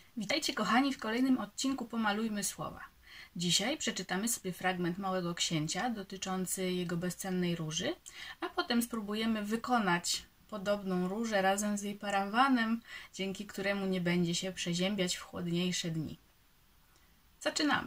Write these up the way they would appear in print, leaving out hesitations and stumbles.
Witajcie kochani w kolejnym odcinku Pomalujmy słowa. Dzisiaj przeczytamy sobie fragment Małego Księcia dotyczący jego bezcennej róży, a potem spróbujemy wykonać podobną różę razem z jej parawanem, dzięki któremu nie będzie się przeziębiać w chłodniejsze dni. Zaczynamy!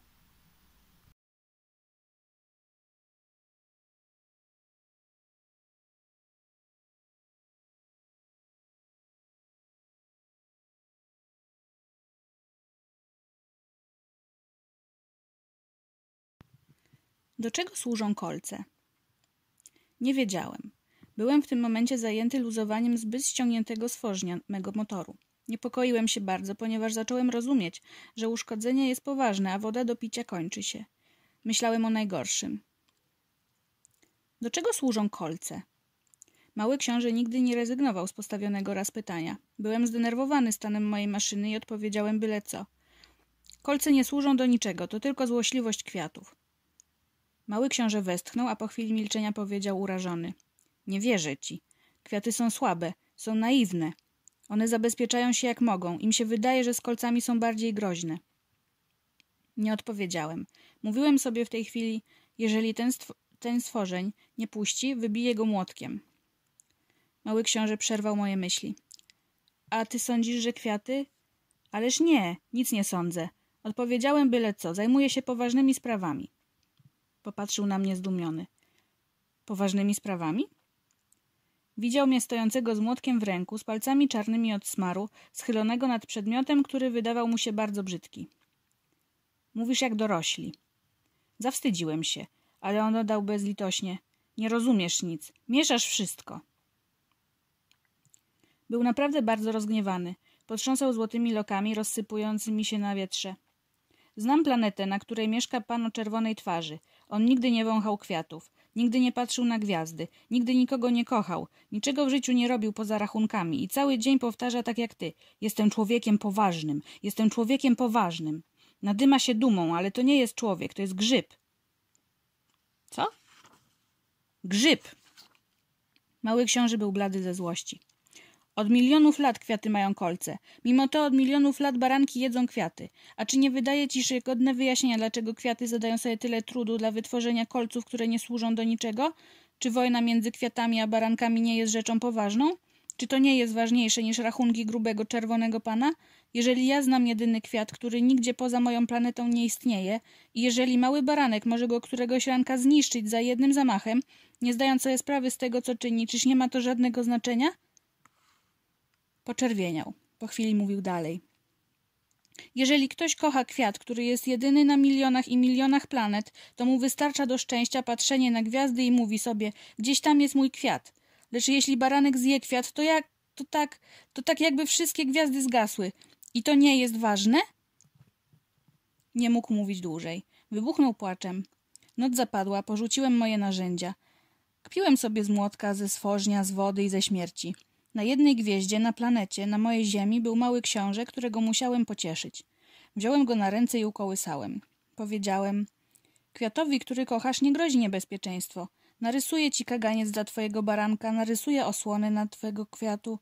Do czego służą kolce? Nie wiedziałem. Byłem w tym momencie zajęty luzowaniem zbyt ściągniętego stworzenia mego motoru. Niepokoiłem się bardzo, ponieważ zacząłem rozumieć, że uszkodzenie jest poważne, a woda do picia kończy się. Myślałem o najgorszym. Do czego służą kolce? Mały książę nigdy nie rezygnował z postawionego raz pytania. Byłem zdenerwowany stanem mojej maszyny i odpowiedziałem byle co. Kolce nie służą do niczego, to tylko złośliwość kwiatów. Mały książę westchnął, a po chwili milczenia powiedział urażony. Nie wierzę ci. Kwiaty są słabe, są naiwne. One zabezpieczają się jak mogą. Im się wydaje, że z kolcami są bardziej groźne. Nie odpowiedziałem. Mówiłem sobie w tej chwili, jeżeli ten stworzeń nie puści, wybiję go młotkiem. Mały książę przerwał moje myśli. A ty sądzisz, że kwiaty? Ależ nie, nic nie sądzę. Odpowiedziałem byle co, zajmuję się poważnymi sprawami. Popatrzył na mnie zdumiony. Poważnymi sprawami? Widział mnie stojącego z młotkiem w ręku, z palcami czarnymi od smaru, schylonego nad przedmiotem, który wydawał mu się bardzo brzydki. Mówisz jak dorośli. Zawstydziłem się, ale on dodał bezlitośnie. Nie rozumiesz nic. Mieszasz wszystko. Był naprawdę bardzo rozgniewany. Potrząsał złotymi lokami rozsypującymi się na wietrze. Znam planetę, na której mieszka pan o czerwonej twarzy. On nigdy nie wąchał kwiatów, nigdy nie patrzył na gwiazdy, nigdy nikogo nie kochał, niczego w życiu nie robił poza rachunkami i cały dzień powtarza tak jak ty. Jestem człowiekiem poważnym, jestem człowiekiem poważnym. Nadyma się dumą, ale to nie jest człowiek, to jest grzyb. Co? Grzyb. Mały książę był blady ze złości. Od milionów lat kwiaty mają kolce. Mimo to od milionów lat baranki jedzą kwiaty. A czy nie wydaje ci się godne wyjaśnienia, dlaczego kwiaty zadają sobie tyle trudu dla wytworzenia kolców, które nie służą do niczego? Czy wojna między kwiatami a barankami nie jest rzeczą poważną? Czy to nie jest ważniejsze niż rachunki grubego czerwonego pana? Jeżeli ja znam jedyny kwiat, który nigdzie poza moją planetą nie istnieje i jeżeli mały baranek może go któregoś ranka zniszczyć za jednym zamachem, nie zdając sobie sprawy z tego, co czyni, czyż nie ma to żadnego znaczenia? Poczerwieniał. Po chwili mówił dalej. Jeżeli ktoś kocha kwiat, który jest jedyny na milionach i milionach planet, to mu wystarcza do szczęścia patrzenie na gwiazdy i mówi sobie, gdzieś tam jest mój kwiat. Lecz jeśli baranek zje kwiat, to tak jakby wszystkie gwiazdy zgasły. I to nie jest ważne? Nie mógł mówić dłużej. Wybuchnął płaczem. Noc zapadła, porzuciłem moje narzędzia. Kpiłem sobie z młotka, ze stworznia, z wody i ze śmierci. Na jednej gwieździe, na planecie, na mojej ziemi był mały książę, którego musiałem pocieszyć. Wziąłem go na ręce i ukołysałem. Powiedziałem, kwiatowi, który kochasz, nie grozi niebezpieczeństwo. Narysuję ci kaganiec dla twojego baranka, narysuję osłonę na twojego kwiatu.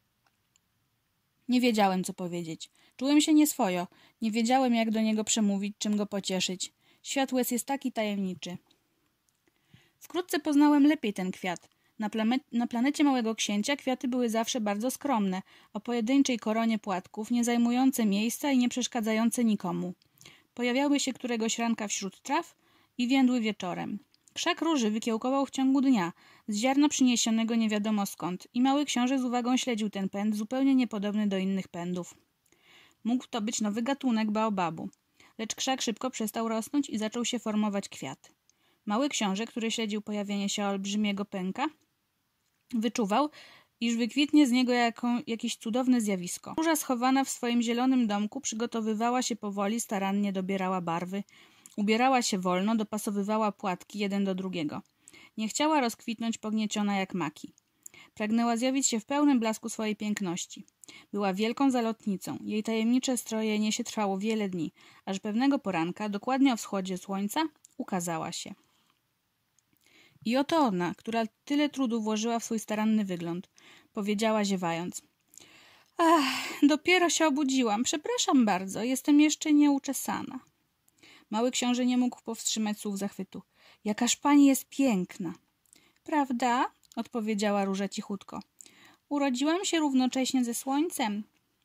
Nie wiedziałem, co powiedzieć. Czułem się nieswojo. Nie wiedziałem, jak do niego przemówić, czym go pocieszyć. Świat łez jest taki tajemniczy. Wkrótce poznałem lepiej ten kwiat. Na planecie Małego Księcia kwiaty były zawsze bardzo skromne, o pojedynczej koronie płatków, nie zajmujące miejsca i nie przeszkadzające nikomu. Pojawiały się któregoś ranka wśród traw i więdły wieczorem. Krzak róży wykiełkował w ciągu dnia, z ziarna przyniesionego nie wiadomo skąd i mały książę z uwagą śledził ten pęd, zupełnie niepodobny do innych pędów. Mógł to być nowy gatunek baobabu, lecz krzak szybko przestał rosnąć i zaczął się formować kwiat. Mały książę, który śledził pojawienie się olbrzymiego pęka, wyczuwał, iż wykwitnie z niego jakieś cudowne zjawisko. Róża schowana w swoim zielonym domku przygotowywała się powoli, starannie dobierała barwy. Ubierała się wolno, dopasowywała płatki jeden do drugiego. Nie chciała rozkwitnąć pognieciona jak maki. Pragnęła zjawić się w pełnym blasku swojej piękności. Była wielką zalotnicą. Jej tajemnicze strojenie się trwało wiele dni, aż pewnego poranka, dokładnie o wschodzie słońca, ukazała się. I oto ona, która tyle trudu włożyła w swój staranny wygląd, powiedziała ziewając. Dopiero się obudziłam. Przepraszam bardzo, jestem jeszcze nieuczesana. Mały książę nie mógł powstrzymać słów zachwytu. Jakaż pani jest piękna. Prawda? Odpowiedziała Róża cichutko. Urodziłam się równocześnie ze słońcem.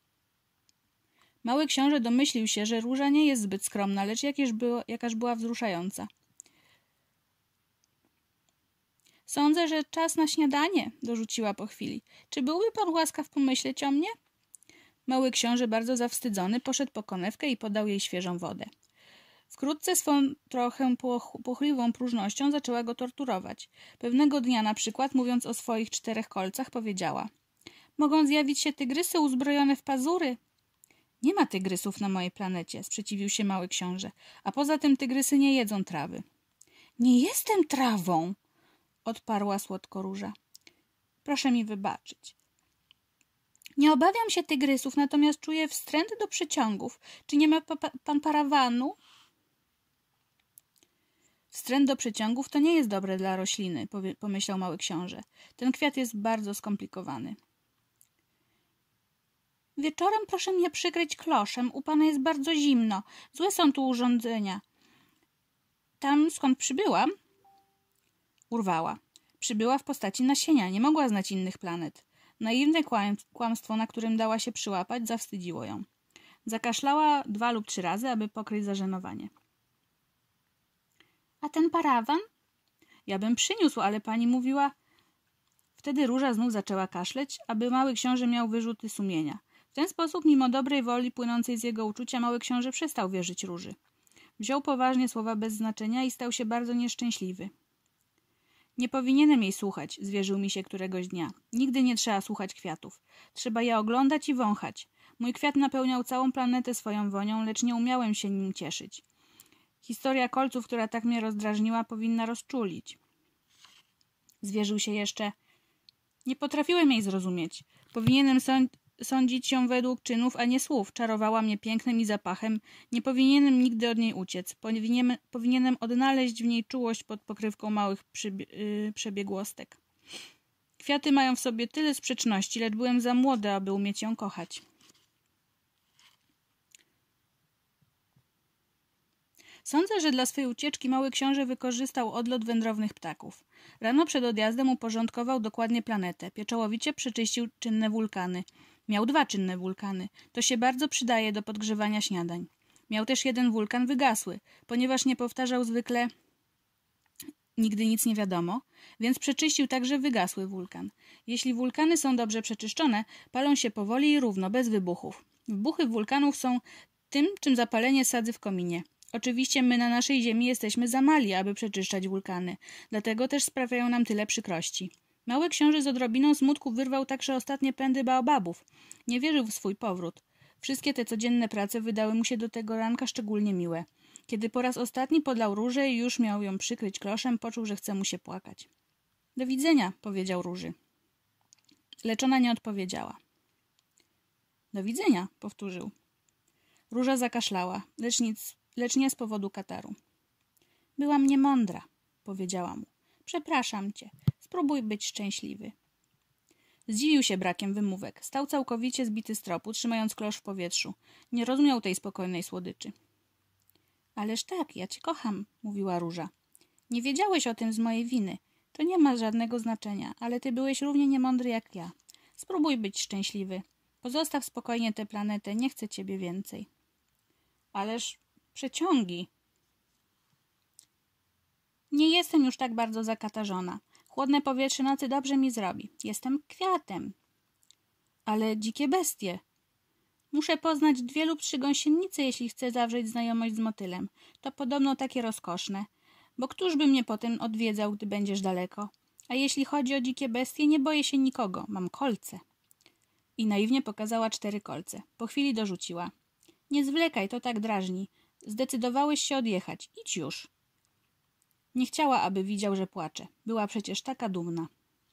Mały książę domyślił się, że Róża nie jest zbyt skromna, lecz jakaż była wzruszająca. Sądzę, że czas na śniadanie, dorzuciła po chwili. Czy byłby pan łaskaw pomyśleć o mnie? Mały książę, bardzo zawstydzony, poszedł po konewkę i podał jej świeżą wodę. Wkrótce swą trochę płochliwą próżnością zaczęła go torturować. Pewnego dnia na przykład, mówiąc o swoich 4 kolcach, powiedziała: mogą zjawić się tygrysy uzbrojone w pazury. Nie ma tygrysów na mojej planecie, sprzeciwił się mały książę. A poza tym tygrysy nie jedzą trawy. Nie jestem trawą, odparła słodko Róża. Proszę mi wybaczyć. Nie obawiam się tygrysów, natomiast czuję wstręt do przeciągów. Czy nie ma pan parawanu? Wstręt do przeciągów to nie jest dobre dla rośliny, pomyślał mały książę. Ten kwiat jest bardzo skomplikowany. Wieczorem proszę mnie przykryć kloszem. U pana jest bardzo zimno. Złe są tu urządzenia. Tam, skąd przybyłam? Urwała. Przybyła w postaci nasienia. Nie mogła znać innych planet. Naiwne kłamstwo, na którym dała się przyłapać, zawstydziło ją. Zakaszlała 2 lub 3 razy, aby pokryć zażenowanie. A ten parawan? Ja bym przyniósł, ale pani mówiła... Wtedy Róża znów zaczęła kaszleć, aby mały książę miał wyrzuty sumienia. W ten sposób, mimo dobrej woli płynącej z jego uczucia, mały książę przestał wierzyć Róży. Wziął poważnie słowa bez znaczenia i stał się bardzo nieszczęśliwy. Nie powinienem jej słuchać, zwierzył mi się któregoś dnia. Nigdy nie trzeba słuchać kwiatów. Trzeba je oglądać i wąchać. Mój kwiat napełniał całą planetę swoją wonią, lecz nie umiałem się nim cieszyć. Historia kolców, która tak mnie rozdrażniła, powinna rozczulić. Zwierzył się jeszcze. Nie potrafiłem jej zrozumieć. Powinienem sądzić ją według czynów, a nie słów. Czarowała mnie pięknem i zapachem. Nie powinienem nigdy od niej uciec. Powinienem odnaleźć w niej czułość pod pokrywką małych przebiegłostek. Kwiaty mają w sobie tyle sprzeczności, lecz byłem za młody, aby umieć ją kochać. Sądzę, że dla swej ucieczki mały książę wykorzystał odlot wędrownych ptaków. Rano przed odjazdem uporządkował dokładnie planetę. Pieczołowicie przeczyścił czynne wulkany. Miał 2 czynne wulkany. To się bardzo przydaje do podgrzewania śniadań. Miał też 1 wulkan wygasły, ponieważ nie powtarzał zwykle nigdy nic nie wiadomo, więc przeczyścił także wygasły wulkan. Jeśli wulkany są dobrze przeczyszczone, palą się powoli i równo, bez wybuchów. Wybuchy wulkanów są tym, czym zapalenie sadzy w kominie. Oczywiście my na naszej ziemi jesteśmy za mali, aby przeczyszczać wulkany, dlatego też sprawiają nam tyle przykrości. Mały książę z odrobiną smutku wyrwał także ostatnie pędy baobabów. Nie wierzył w swój powrót. Wszystkie te codzienne prace wydały mu się do tego ranka szczególnie miłe. Kiedy po raz ostatni podlał Różę i już miał ją przykryć kloszem, poczuł, że chce mu się płakać. Do widzenia, powiedział Róży. Lecz ona nie odpowiedziała. Do widzenia, powtórzył. Róża zakaszlała, lecz nie z powodu kataru. Byłam niemądra, powiedziała mu. Przepraszam cię. Spróbuj być szczęśliwy. Zdziwił się brakiem wymówek. Stał całkowicie zbity z tropu, trzymając klosz w powietrzu. Nie rozumiał tej spokojnej słodyczy. Ależ tak, ja cię kocham, mówiła Róża. Nie wiedziałeś o tym z mojej winy. To nie ma żadnego znaczenia, ale ty byłeś równie niemądry jak ja. Spróbuj być szczęśliwy. Pozostaw spokojnie tę planetę, nie chcę ciebie więcej. Ależ przeciągi. Nie jestem już tak bardzo zakatarzona. Chłodne powietrze nocy dobrze mi zrobi. Jestem kwiatem. Ale dzikie bestie. Muszę poznać 2 lub 3 gąsienice, jeśli chcę zawrzeć znajomość z motylem. To podobno takie rozkoszne. Bo któż by mnie potem odwiedzał, gdy będziesz daleko? A jeśli chodzi o dzikie bestie, nie boję się nikogo. Mam kolce. I naiwnie pokazała 4 kolce. Po chwili dorzuciła. Nie zwlekaj, to tak drażni. Zdecydowałeś się odjechać. Idź już. Nie chciała, aby widział, że płacze. Była przecież taka dumna.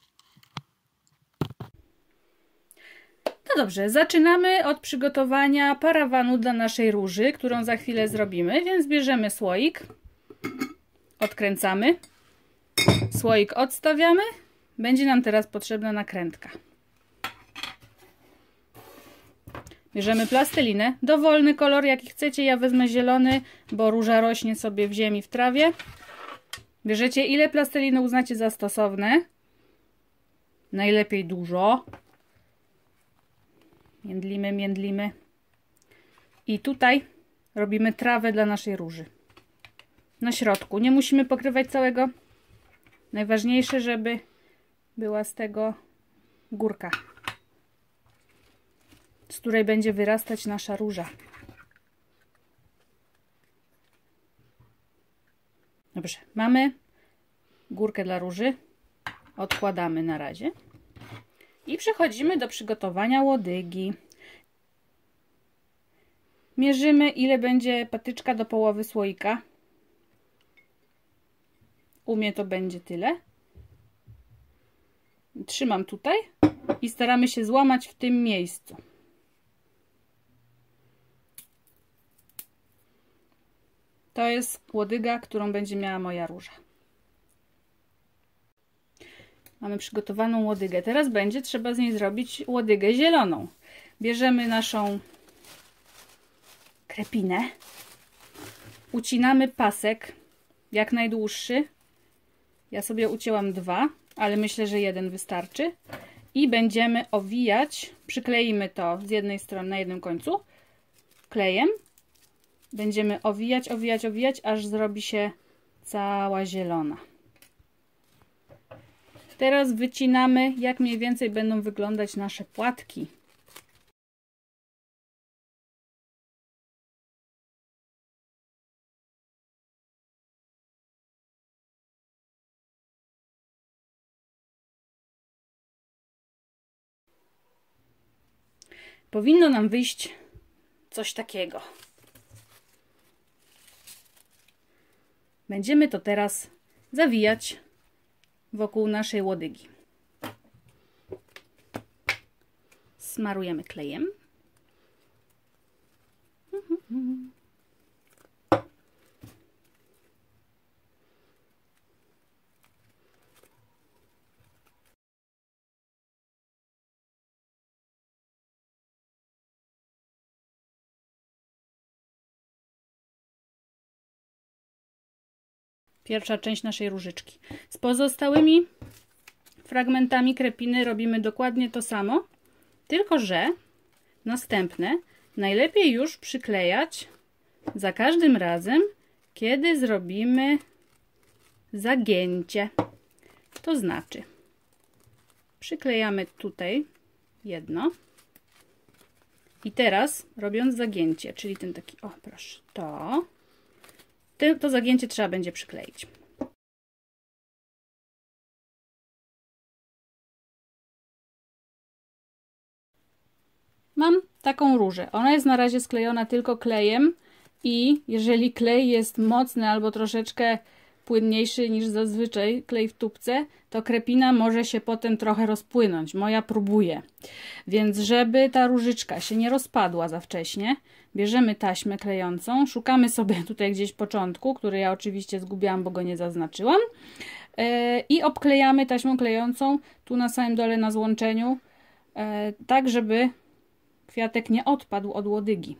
No dobrze, zaczynamy od przygotowania parawanu dla naszej Róży, którą za chwilę zrobimy, więc bierzemy słoik, odkręcamy, słoik odstawiamy, będzie nam teraz potrzebna nakrętka. Bierzemy plastelinę, dowolny kolor jaki chcecie, ja wezmę zielony, bo róża rośnie sobie w ziemi, w trawie. Bierzecie ile plasteliny uznacie za stosowne. Najlepiej dużo. Międlimy, międlimy. I tutaj robimy trawę dla naszej róży. Na środku. Nie musimy pokrywać całego. Najważniejsze, żeby była z tego górka, z której będzie wyrastać nasza róża. Dobrze, mamy górkę dla róży. Odkładamy na razie. I przechodzimy do przygotowania łodygi. Mierzymy, ile będzie patyczka do połowy słoika. U mnie to będzie tyle. Trzymam tutaj i staramy się złamać w tym miejscu. To jest łodyga, którą będzie miała moja róża. Mamy przygotowaną łodygę. Teraz będzie trzeba z niej zrobić łodygę zieloną. Bierzemy naszą krepinę. Ucinamy pasek jak najdłuższy. Ja sobie ucięłam 2, ale myślę, że 1 wystarczy. I będziemy owijać. Przykleimy to z jednej strony na jednym końcu klejem. Będziemy owijać, owijać, owijać, aż zrobi się cała zielona. Teraz wycinamy, jak mniej więcej będą wyglądać nasze płatki. Powinno nam wyjść coś takiego. Będziemy to teraz zawijać wokół naszej łodygi. Smarujemy klejem. Pierwsza część naszej różyczki. Z pozostałymi fragmentami krepiny robimy dokładnie to samo, tylko że następne najlepiej już przyklejać za każdym razem, kiedy zrobimy zagięcie. To znaczy, przyklejamy tutaj jedno i teraz robiąc zagięcie, czyli ten taki, o proszę, to zagięcie trzeba będzie przykleić. Mam taką różę. Ona jest na razie sklejona tylko klejem i jeżeli klej jest mocny albo troszeczkę płynniejszy niż zazwyczaj klej w tubce, to krepina może się potem trochę rozpłynąć. Moja próbuje. Więc żeby ta różyczka się nie rozpadła za wcześnie, bierzemy taśmę klejącą, szukamy sobie tutaj gdzieś początku, który ja oczywiście zgubiłam, bo go nie zaznaczyłam, i obklejamy taśmą klejącą tu na samym dole na złączeniu, tak żeby kwiatek nie odpadł od łodygi.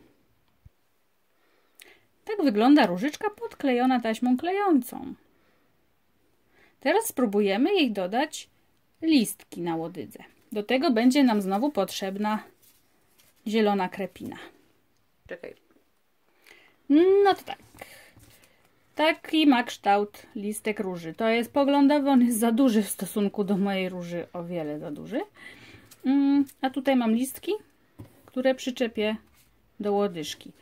Tak wygląda różyczka podklejona taśmą klejącą. Teraz spróbujemy jej dodać listki na łodydze. Do tego będzie nam znowu potrzebna zielona krepina. Czekaj. No to tak. Taki ma kształt listek róży. To jest poglądowy, on jest za duży w stosunku do mojej róży, o wiele za duży. A tutaj mam listki, które przyczepię do łodyżki.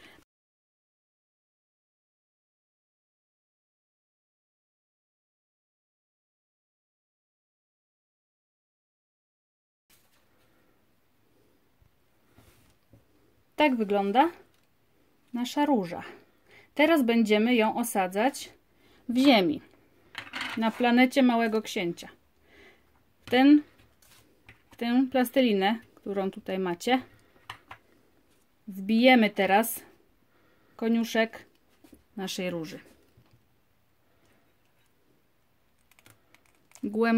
Tak wygląda nasza róża. Teraz będziemy ją osadzać w ziemi, na planecie Małego Księcia. W tę plastelinę, którą tutaj macie, wbijemy teraz koniuszek naszej róży.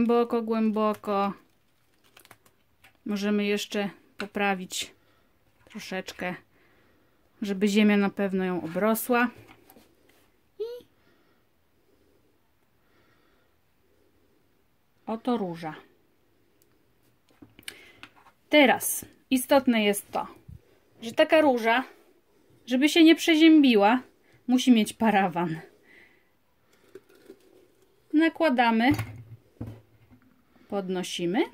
Głęboko, głęboko. Możemy jeszcze poprawić troszeczkę, żeby ziemia na pewno ją obrosła. I oto róża. Teraz istotne jest to, że taka róża, żeby się nie przeziębiła, musi mieć parawan. Nakładamy, podnosimy,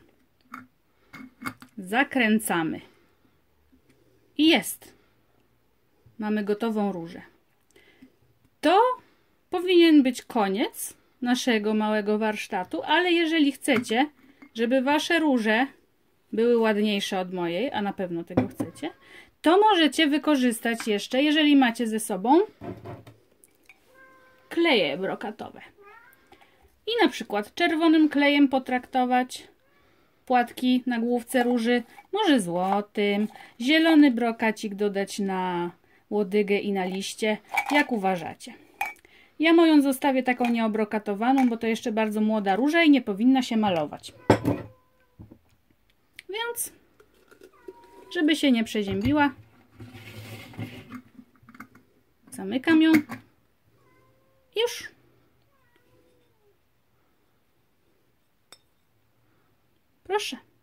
zakręcamy i jest. Mamy gotową różę. To powinien być koniec naszego małego warsztatu, ale jeżeli chcecie, żeby wasze róże były ładniejsze od mojej, a na pewno tego chcecie, to możecie wykorzystać jeszcze, jeżeli macie ze sobą, kleje brokatowe. I na przykład czerwonym klejem potraktować płatki na główce róży, może złotym, zielony brokacik dodać na łodygę i na liście, jak uważacie. Ja moją zostawię taką nieobrokatowaną, bo to jeszcze bardzo młoda róża i nie powinna się malować. Więc, żeby się nie przeziębiła, zamykam ją. Już. Proszę.